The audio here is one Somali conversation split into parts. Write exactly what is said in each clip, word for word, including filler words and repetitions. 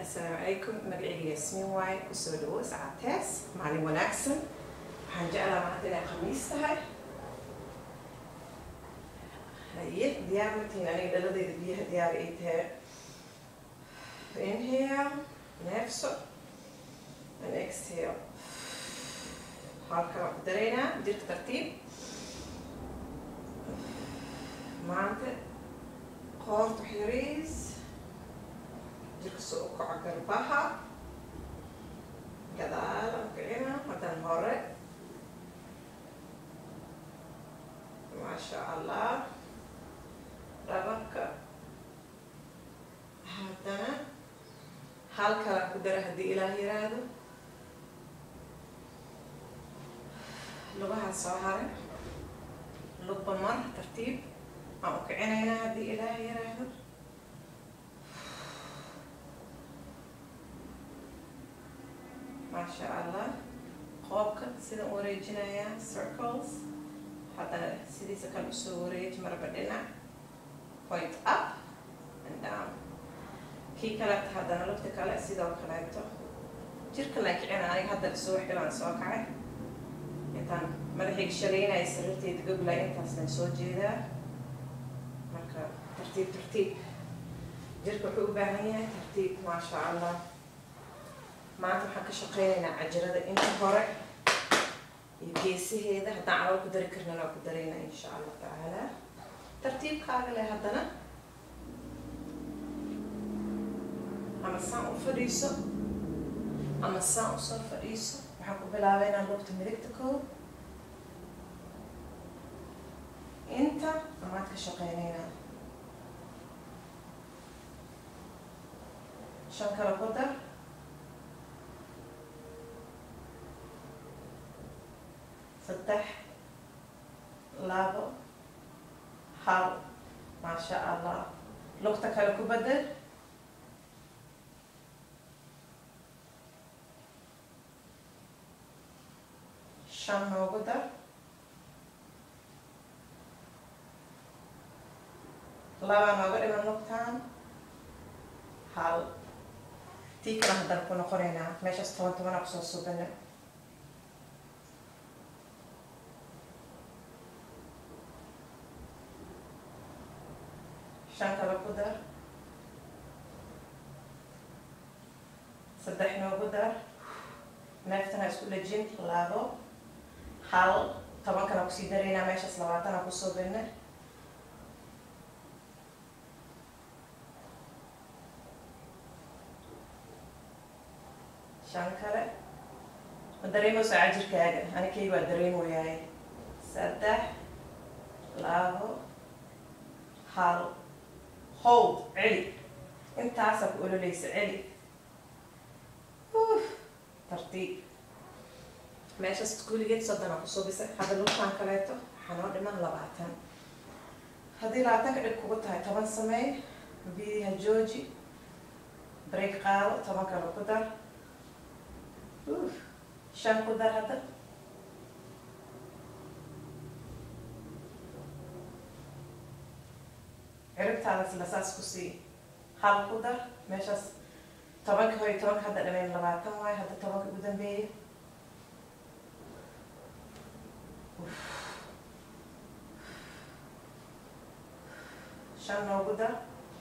السلام عليكم. مقعي ياسمين واي وسودو ساعتاس معلم وناكسن حنجعل معتنا خميس تهاي هي ديار متين أنا إذا لدي بيها ديار إيتها inhale نفسه and exhale هالكرة بدرينا دير ترتيب معنته قارت وحريز دير سوق عقربها كذا مكعينا مثلا هوري ما شاء الله ربك هاتنا هالكرة بدره هدي إلهي رادو لغها الصهارة لب مر ترتيب أو كعنا هنا هدي إلهي رادو ما شاء الله قوبك سيدا أوريجنا يا circles حتى سيدي سكال أسوريج مرة بدنا point up and down كي كلت هذا أنا لفت كلا سيدا وكلاته جيرك لك أنا أنا هذا السوح كلا نسوقعه يتان ملحق شرينا يسرتي تقبل أنت أصلا سو جيدا مركب ترتيب ترتيب جيرك حبوبة هي ترتيب ما شاء الله ما أنت حكي شقينا عجرة أنت فرق يجيسي هذا هذا على قدر كرنا لو قدرينا إن شاء الله تعالى ترتيب كاغلة هذانا أما سان فريسو أما سان صار فريسو وحكوا بلاوينا لوقت ملكتكو أنت ما تكشقينينا شنكر قدر فتح لابو حال ما شاء الله لقطك لكو بدل شام موجودة لابا موجودة من نقطان حال تيك راح دركونا قرينا ماشي استوانتو من أقصى السوبنا شانكا بقدر صدحنا وقدر نفتنا اسكول جين لابو حال طبعا كان اكسي درينا ماشي صلواتنا كوسو بينا شانكا دريمو ساعجر كاغا انا كيوا دريمو ياي صدح لابو حال hold علي انت عسك قولوا ليس علي اوف ترتيب ماشي تقولي جيت صدنا قصو بس هذا اللي كان كلاته حنود من لبعتن هذه لاتك عندك هاي طبعا سمي بيها جوجي بريك قال طبعا كانوا قدر اوف شان قدر هذا عرفت على الأساس كسي حال قدر ماشي طبعا كهوي طبعا هذا لمن لبعتن واي هذا طبعا قدام بيه شان موجودة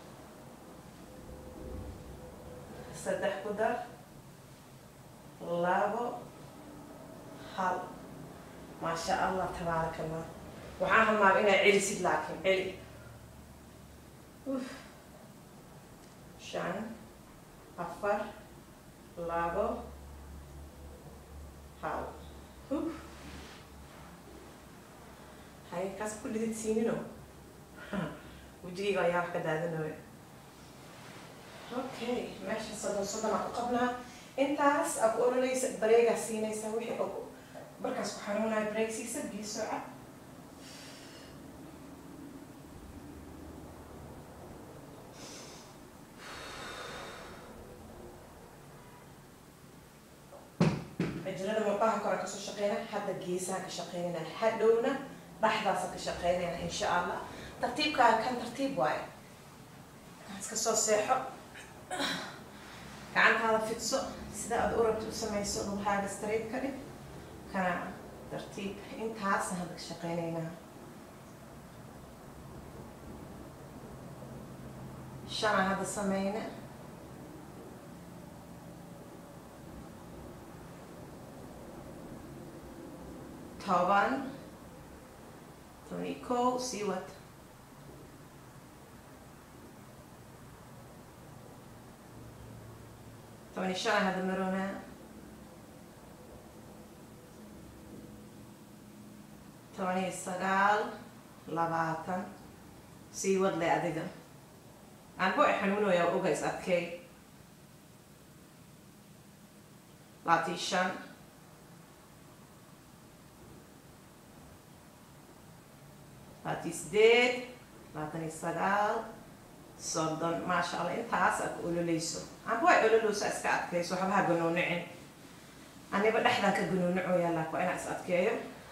سدح قدر لابو حال ما شاء الله تبارك الله وعاهم ما بينا علي سيد لكن علي اوف شان أفر لابو حال اوف هاي كاس كل دي تسينينو وجي غيار كذا نوع اوكي ماشي صدق صدق ما قبلها انت عس اقول لي بريغا سينا يسوي حي او بركاس كحرونا بريك سيس بسرعه اجرنا مطاها كره كسو شقينا حتى جيسا كشقينا حدونا لحظة كشقينا إن شاء الله ترتيب كان ترتيب واي اسكسو سيحو gacantaada fidso sida aad u rabto u samayso lugahaaga straight ka dhig kana tartiib intaasna hadda ka shaqaynaynaa shan hadda samayna toban toban iyo kow sii wad toban iyo shan hadda maroonaa toban iyo sagaal labaatan sii wad le adiga aanbo ay xanuunayaa oga is adkeey labaatan iyo shan labaatan iyo sideed labaatan iyo sagaal soddon maasha allah intaas aad ololeyso aanbo ay ololeyso iska adkeyso waxbaha ganuunicin aniba dhexdan ka ganuunicoyaa laakin waa inaa is adkeeyo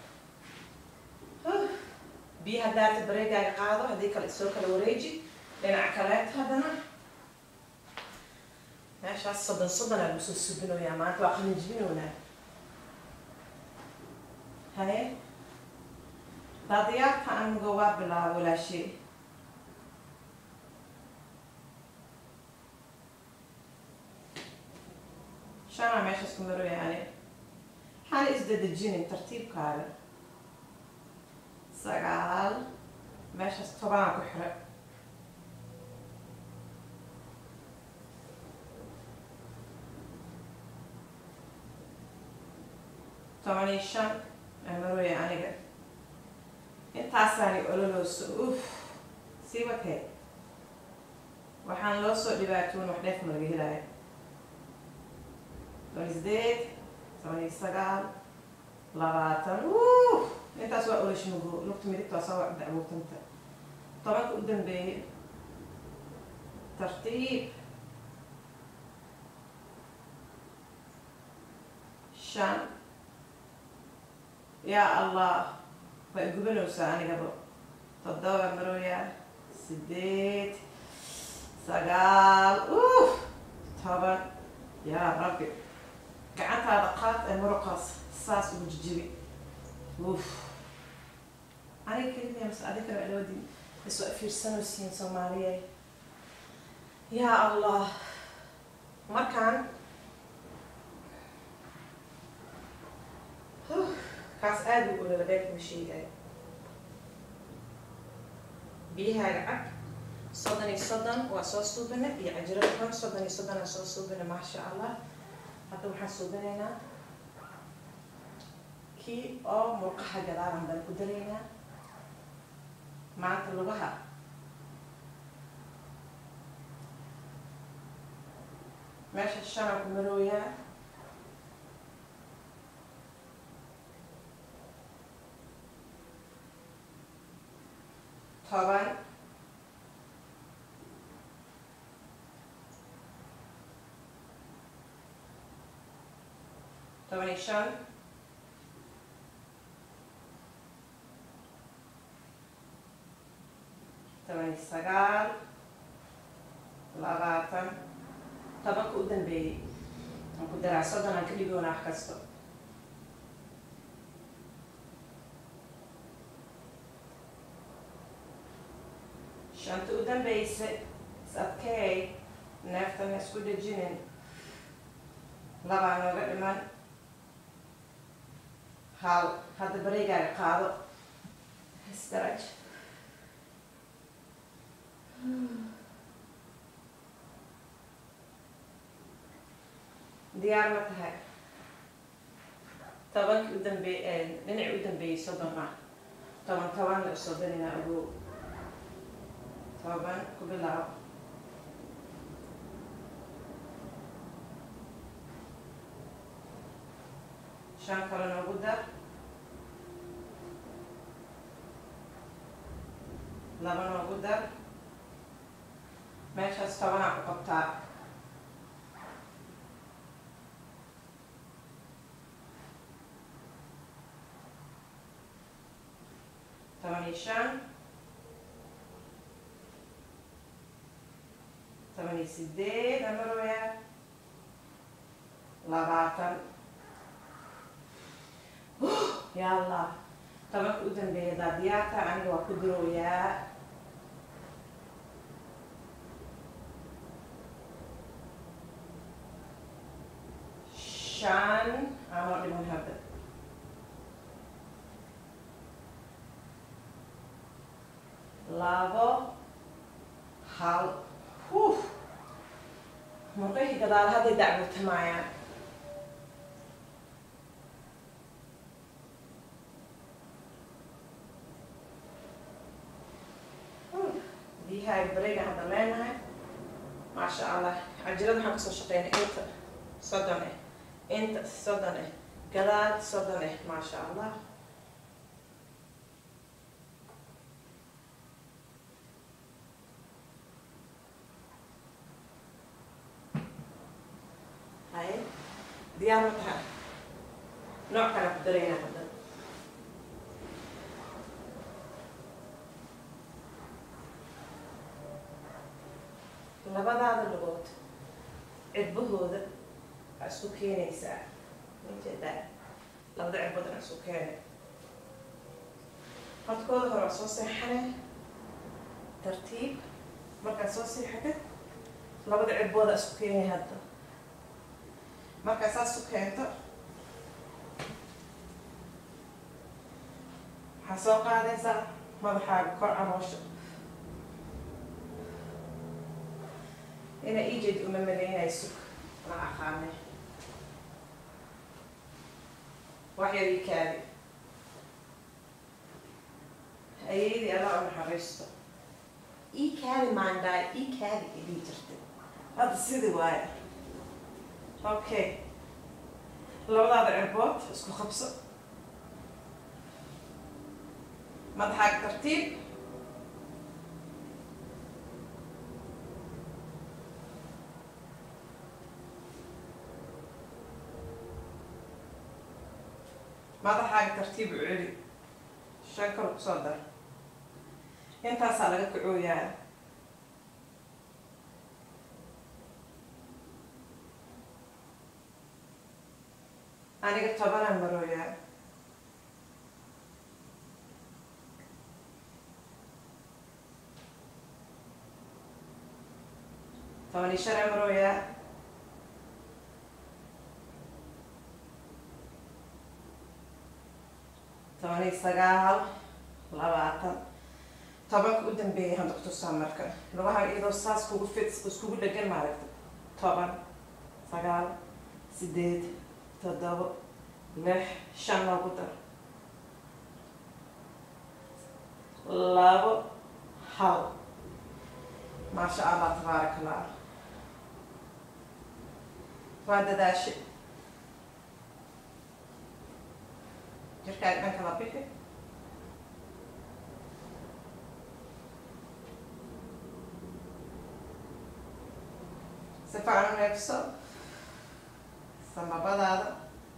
biyaha daarta bareegaaga qaado haddii kale isoo kala wareeji dhinaca kaleet haddana meeshaas soddon soddon aa lagu soo subinoyaa maanta waa qalinjibinownaa haye daadiyaarka aniga waa bilaaba walaashey shanaa meeshaas ku maroyaane waxaana isdadejinin tartiibkaaga sagaal meeshaas tobanaa ku xira toban iyo shan aa marooya aniga intaasaani ololooso uf sii wakee waxaan loo soo dhibaatoon wax dheef ma laga helaayo toban iyo sideed toban iyo sagaal labaatan uf intaas waa olashmago lugta midigta waa soo dacwootanta tobanka u dambeeye tartiib shan yaa allah waa igubanaysaa anigaba toddoba marooyaa sideed sagaal uf toban yaa rabbi gacantaada qaad ee muruqaas saas ugu jijibi uf aniga kelimiya mas adi kale alawadi isoo fiirsanaysiin soomaaliya yaa allah markaan kaas aada u olala beekuma sheegaayo biyahaaga cab soddon iyo soddon waa soo suubina iyo cajirada kan soddon iyo soddon aa soo suubina maasha allah hadda waxaan suubinaynaa kii oo murqaha gadaaran baan ku daraynaa maanta lugaha meesha shanaa ku marooyaa toban toban iyo shan toban iyo sagaal labaatan tobanka u dambeeyey aan ku daraa soddon aan ka dhigoona wax kasto shanta u dambeysa is adkeey neeftana isku dhejinin labaa nooga dhiman hal hadda bareegaaga qaado isdaraj diyaar ma tahay tobankii u dambeey dhinaci u dambeeyey soddon ah toban toban la usoo darinaa agow toban ku bilaabo shan kale noogu dar laba noogu dar meeshaas tobanaa ku qabtaa toban iyo shan toban iyo sideed amarooyaa labaatan yalla tabanka u dambeeya daadiyaarka aniga waa ku durooyaa shan aanoo dhiman hadda labo hal huuf murqihii gadaal hadday dacwatamayaan biyaha bareyga hadda leenahay maasha allah cajirada waxaan kasoo shaqeynay inta soddon eh inta soddon eh gadaal soddon eh maasha allah hay diyaar ma tahay nooc kale ku dareynaa hadda labadaada lugood cirbahooda waa isku keenaysaa majeedaa labada cirboodana isku keenay hodkooda hore waa soo seexanay tartiib markaad soo seexatid labada cirbooda isku keenay hadda markaa saas u keento waxaa soo qaadaysaa madaxaaga kor caloosha ina ijeed uma maleynayso ma aqaane wax yar ii kaadi ayeydii alla u naxariisto ii kaadi maandaay ii kaadi idin jirtay hadda sidii waaye okay labadaada cirbood isku qabso madaxaaga tartiib madaxaaga tartiib u celi shan kale kusoo dar intaasaa laga kacooyaa aniga tobanaan marooyaa toban iyo shan aan marooyaa toban iyo sagaal labaatan tobanka u dambeeyay hadda kutusaa marka lugaha iyadoo saas kugu fit iskugu dhegan maaragta toban sagaal sideed toddoba lix shan loogu dar labo hal maasha allah tabaaraka allah waa dadaashe jirkaaga dhan kala bixi si fiican u neefso samabadaada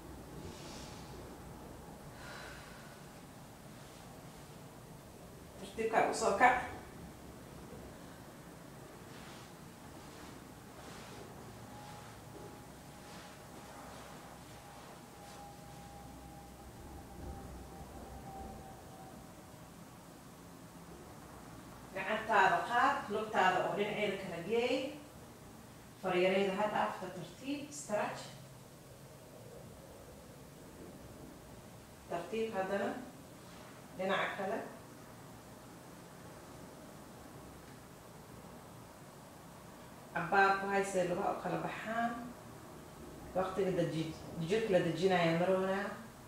tartiibkaaga usoo kac gacantaada qaad lugtaada oo dhinaceeda kala geey faryareeda ha dhaafta tartiib stretch tartiib haddana dhinaca kale cabaar ku haysee lugaha u kala baxaan waqtiga daji dijirka la dejinaya maroona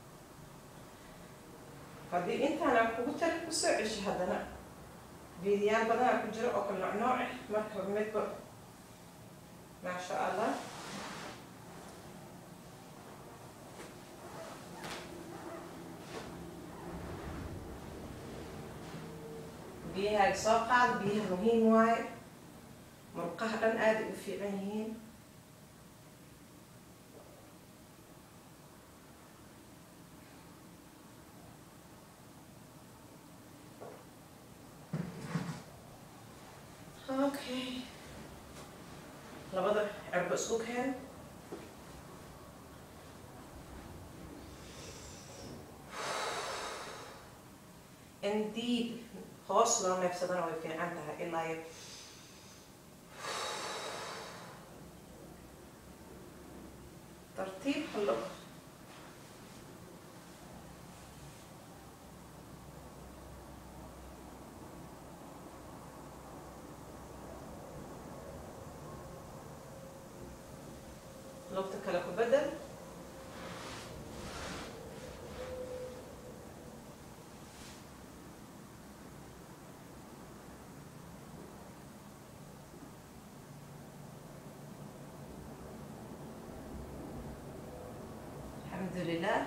haddii intaana kugu tari kusoo ceshi haddana fiidiyaal badanaa ku jiro oo kala nooc nooc ah marka midba maasha allah biyahaaga soo qaad biyaha muhiim waaye murqaha dhan aada u fiican yihiin okay labada cirbo isku keen in deep hoos loo neefsadana way fiican tahay ilaa iyo tartiib hallo lugta kale ku bedel الحمد لله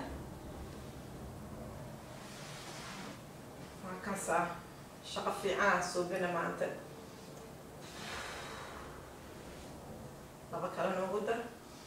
هكذا شقة في عاس وبنا ما أنت لبك على نوجودة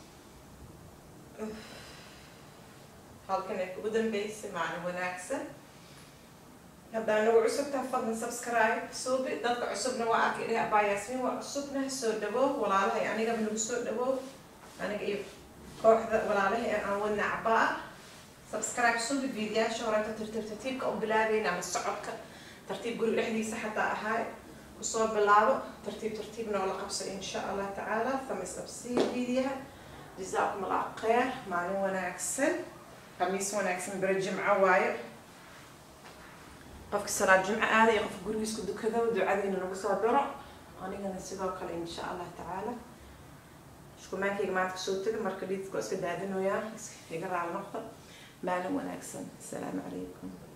halkan ay ugu dambeysay macna wanaagsan haddana nagu cusub tahay fadlan subscribe suubi dadka cusubna waa arki inay abaa yaasmiin waa cusubna soo dhawow walaalahay anigaba nagu soo dhawow aniga iyo kooxda walaalahay aan wadna cabaa subscribe suubi fiidiyaasha horeyta tartiib tartiibka u bilaabayna ama socodka tartiib guri dhexdiisa xataa ahaay kusoo bilaabo tartiib tartiibna wala qabso insha allah tacaala thumbs up sii fiidiyaha جزاكم الله خير مالين وناكسن قميص وناكسن برا الجمعة واير قفك صلاة الجمعة هذا يقف قريس كدو كذا ودعاء لنا نقصها برا أنا قاعدة نسيبها إن شاء الله تعالى شكو ماكي يا جماعة كسوتك مركليت كوس كدادن وياه يقرأ على نقطة مالين وناكسن السلام عليكم